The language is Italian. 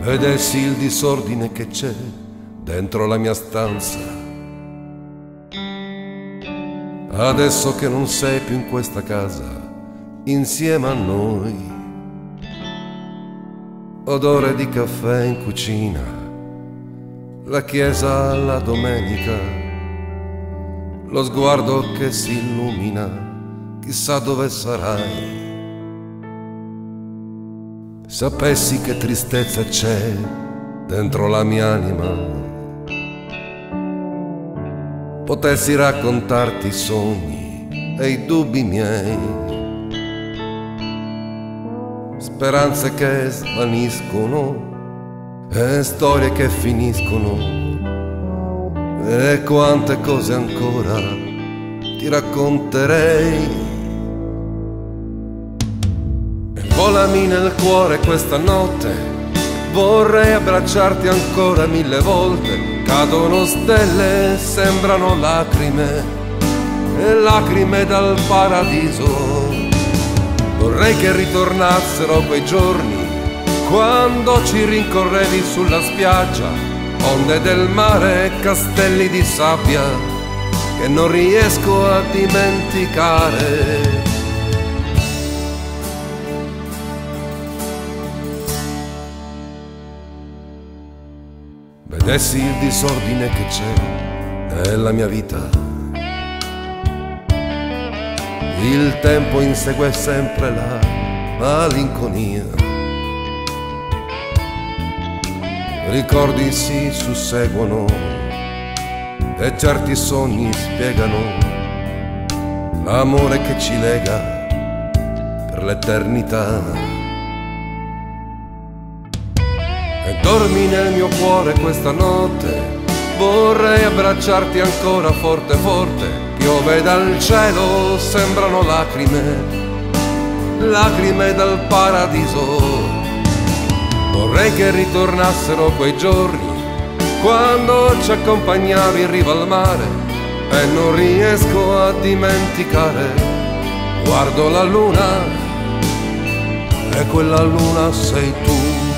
vedessi il disordine che c'è dentro la mia stanza. Adesso che non sei più in questa casa insieme a noi, odore di caffè in cucina, la chiesa alla domenica, lo sguardo che si illumina, chissà dove sarai. Sapessi che tristezza c'è dentro la mia anima, potessi raccontarti i sogni e i dubbi miei, speranze che svaniscono e storie che finiscono, e quante cose ancora ti racconterei. Volami nel cuore questa notte, vorrei abbracciarti ancora 1000 volte. Cadono stelle, sembrano lacrime, e lacrime dal paradiso. Vorrei che ritornassero quei giorni quando ci rincorrevi sulla spiaggia, onde del mare, castelli di sabbia che non riesco a dimenticare. Vedessi il disordine che c'è nella mia vita, il tempo insegue sempre la malinconia, ricordi si susseguono e certi sogni spiegano l'amore che ci lega per l'eternità. E dormi nel mio cuore questa notte, vorrei abbracciarti ancora forte forte. Piove dal cielo, sembrano lacrime, lacrime dal paradiso. Vorrei che ritornassero quei giorni quando ci accompagnavi in riva al mare, e non riesco a dimenticare. Guardo la luna e quella luna sei tu.